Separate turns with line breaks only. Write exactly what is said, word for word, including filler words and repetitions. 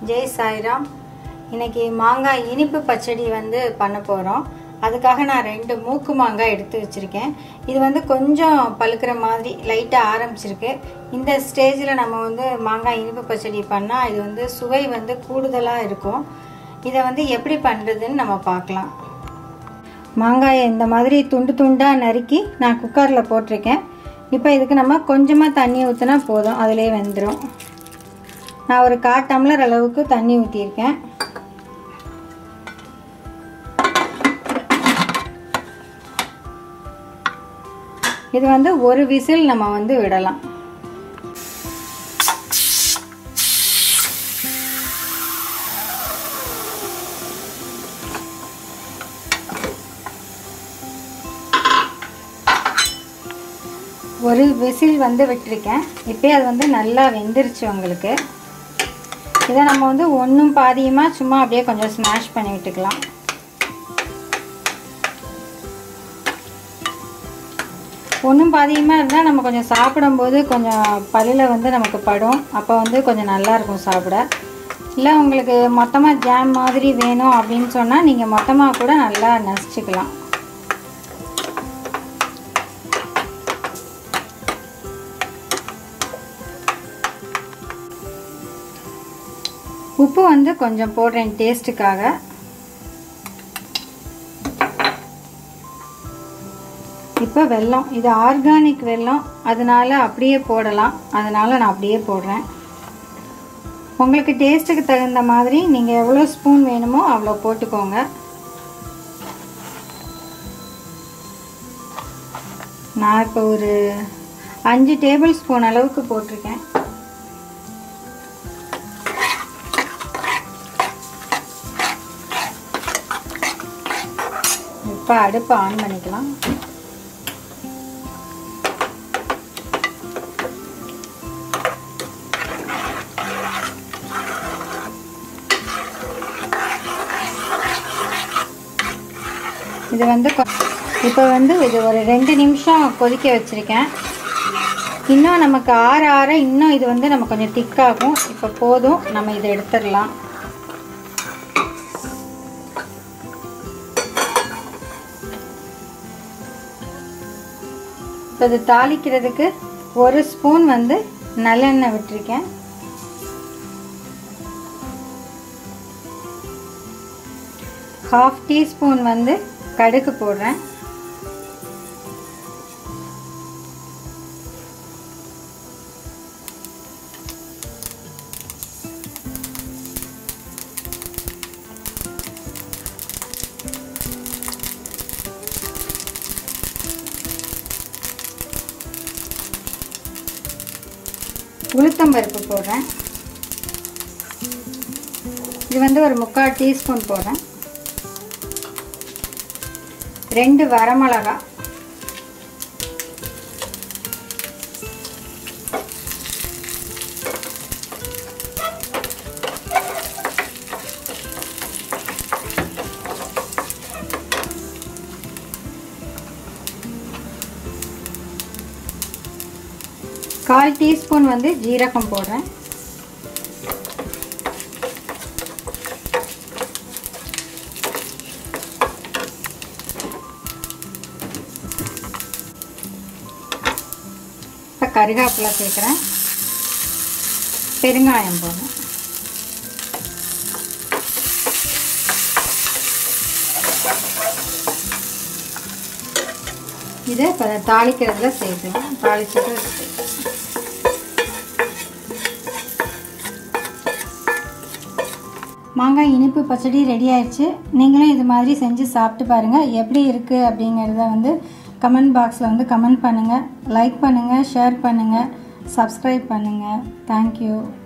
ஜெய் சாய்ராம். இன்னைக்கு மாங்காய் இனிப்பு பச்சடி வந்து பண்ண போகிறோம். அதுக்காக நான் ரெண்டு மூக்கு மாங்காய் எடுத்து வச்சுருக்கேன். இது வந்து கொஞ்சம் பழுக்கிற மாதிரி லைட்டாக ஆரம்பிச்சிருக்கு. இந்த ஸ்டேஜில் நம்ம வந்து மாங்காய் இனிப்பு பச்சடி பண்ணால் இது வந்து சுவை வந்து கூடுதலாக இருக்கும். இதை வந்து எப்படி பண்ணுறதுன்னு நம்ம பார்க்கலாம். மாங்காயை இந்த மாதிரி துண்டு துண்டாக நறுக்கி நான் குக்கரில் போட்டிருக்கேன். இப்போ இதுக்கு நம்ம கொஞ்சமாக தண்ணி ஊற்றினா போதும், அதிலே வெந்துடும். நான் ஒரு கால் டம்ளர் அளவுக்கு தண்ணி ஊற்றியிருக்கேன். இது வந்து ஒரு விசில் நம்ம வந்து விடலாம். ஒரு விசில் வந்து விட்டுருக்கேன். இப்போ அது வந்து நல்லா வெந்துருச்சு உங்களுக்கு. இதை நம்ம வந்து ஒன்றும் பாதியமாக சும்மா அப்படியே கொஞ்சம் ஸ்மாஷ் பண்ணி விட்டுக்கலாம். ஒன்றும் பாதியமாக இருந்தால் நம்ம கொஞ்சம் சாப்பிடும்போது கொஞ்சம் பல்லில் வந்து நமக்கு படும். அப்போ வந்து கொஞ்சம் நல்லாயிருக்கும் சாப்பிட. இல்லை உங்களுக்கு மொத்தமாக ஜாம் மாதிரி வேணும் அப்படின்னு சொன்னால் நீங்கள் மொத்தமாக கூட நல்லா நசிச்சுக்கலாம். உப்பு வந்து கொஞ்சம் போடுறேன் டேஸ்ட்டுக்காக. இப்போ வெல்லம், இது ஆர்கானிக் வெல்லம், அதனால அப்படியே போடலாம். அதனால நான் அப்படியே போடுறேன். உங்களுக்கு டேஸ்ட்டுக்கு தகுந்த மாதிரி நீங்கள் எவ்வளோ ஸ்பூன் வேணுமோ அவ்வளோ போட்டுக்கோங்க. நான் இப்போ ஒரு அஞ்சு டேபிள் ஸ்பூன் அளவுக்கு போட்டிருக்கேன். இப்போ அடுப்பை ஆன் பண்ணிக்கலாம். இது வந்து இப்போ வந்து இது ஒரு ரெண்டு நிமிஷம் கொதிக்க வச்சுருக்கேன். இன்னும் நமக்கு ஆற ஆற இன்னும் இது வந்து நம்ம கொஞ்சம் திக்காகும். இப்போ போதும், நம்ம இதை எடுத்துடலாம். இப்போ இது தாளிக்கிறதுக்கு ஒரு ஸ்பூன் வந்து நல்லெண்ணெய் விட்டுருக்கேன். ஹாஃப் டீஸ்பூன் வந்து கடுகு போடுறேன். உளுத்தம்பருப்பு போடுறேன். இது வந்து ஒரு முக்கால் டீஸ்பூன் போடுறேன். ரெண்டு வரமிளகா, கால் டீஸ்பூன் வந்து ஜீரகம் போடுறேன். இப்போ கருவேப்பிலை சேர்க்குறேன். பெருங்காயம் போடுறேன். இதை இப்போ தாளிக்கிறதுல சேர்க்கலாம். தாளிச்சுட்டு சேர்க்கலாம். மாங்காய் இனிப்பு பச்சடி ரெடி ஆயிடுச்சு. நீங்களும் இது மாதிரி செஞ்சு சாப்பிட்டு பாருங்கள். எப்படி இருக்குது அப்படிங்கிறத வந்து கமெண்ட் பாக்ஸில் வந்து கமெண்ட் பண்ணுங்கள். லைக் பண்ணுங்கள், ஷேர் பண்ணுங்கள், சப்ஸ்கிரைப் பண்ணுங்கள். தேங்க்யூ.